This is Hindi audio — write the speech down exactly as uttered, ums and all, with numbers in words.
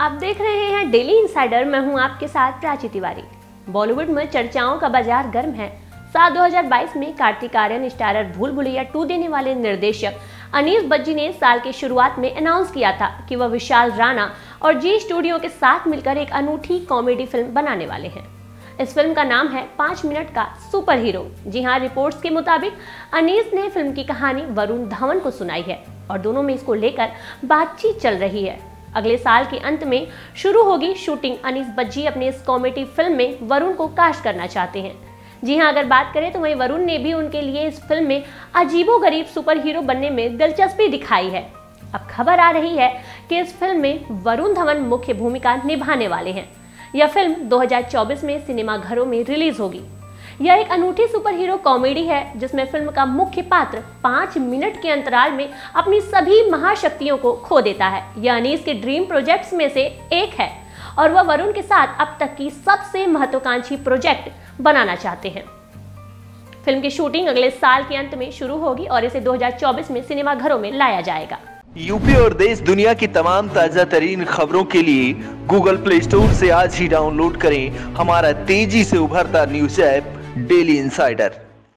आप देख रहे हैं डेली इनसाइडर। मैं हूं आपके साथ प्राची तिवारी। बॉलीवुड में चर्चाओं का बाजार गर्म है। साल दो हज़ार बाईस में कार्तिक आर्यन स्टारर भूल भुलैया टू देने वाले निर्देशक अनीस बज्जी ने साल की शुरुआत में अनाउंस किया था कि वह विशाल राणा और जी स्टूडियो के साथ मिलकर एक अनूठी कॉमेडी फिल्म बनाने वाले हैं। इस फिल्म का नाम है पाँच मिनट का सुपर हीरो। जी हाँ, रिपोर्ट्स के मुताबिक अनीस ने फिल्म की कहानी वरुण धवन को सुनाई है और दोनों में इसको लेकर बातचीत चल रही है। अगले साल के अंत में शुरू होगी शूटिंग। अनीस बज्जी अपने इस कॉमेडी फिल्म में वरुण को कास्ट करना चाहते हैं। जी हाँ, अगर बात करें तो वहीं वरुण ने भी उनके लिए इस फिल्म में अजीबोगरीब सुपर हीरो बनने में दिलचस्पी दिखाई है। अब खबर आ रही है कि इस फिल्म में वरुण धवन मुख्य भूमिका निभाने वाले हैं। यह फिल्म दो हज़ार चौबीस में सिनेमाघरों में रिलीज होगी। यह एक अनूठी सुपर हीरो कॉमेडी है जिसमें फिल्म का मुख्य पात्र पाँच मिनट के अंतराल में अपनी सभी महाशक्तियों को खो देता है। यह अनीस के ड्रीम प्रोजेक्ट्स में से एक है और वह वरुण के साथ अब तक की सबसे महत्वाकांक्षी प्रोजेक्ट बनाना चाहते हैं। फिल्म की शूटिंग अगले साल के अंत में शुरू होगी और इसे दो हज़ार चौबीस में सिनेमाघरों में लाया जाएगा। यूपी और देश दुनिया की तमाम ताजा तरीन खबरों के लिए गूगल प्ले स्टोर से आज ही डाउनलोड करें हमारा तेजी से उभरता न्यूज ऐप डेली इनसाइडर।